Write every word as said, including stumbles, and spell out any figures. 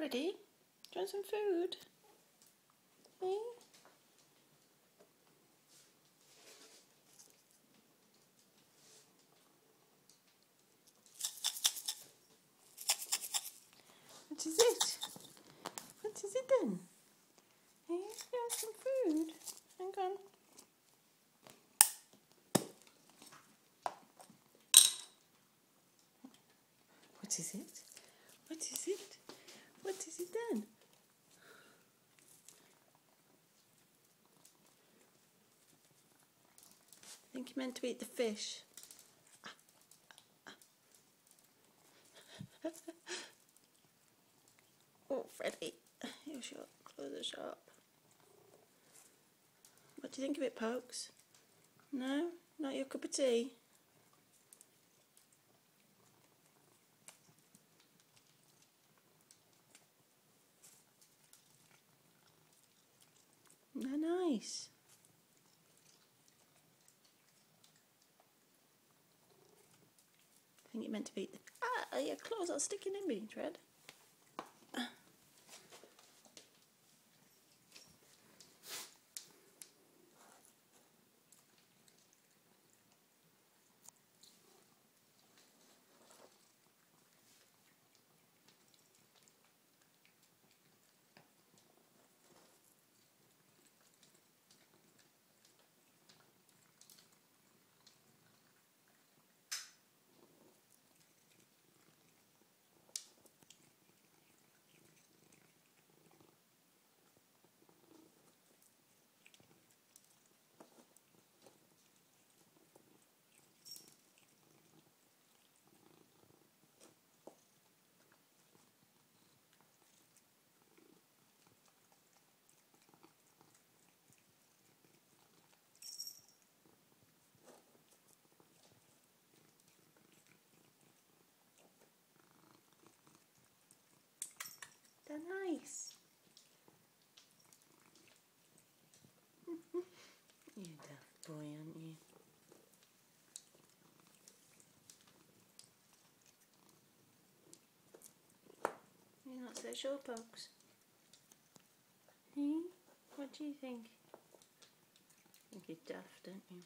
Freddy, do you want some food? Eh? What is it? What is it then? Eh? You want some food? Hang on. What is it? What is it? What is it then? I think you meant to eat the fish. Oh, Freddy, you're sharp. Close the shop. What do you think of it, Pokes? No? Not your cup of tea? No, nice. I think you meant to eat the... Ah, your claws are sticking in me, Fred. They're nice. You daft boy, aren't you? You're not so sure, Pokes. Hey? What do you think? I think you're daft, don't you?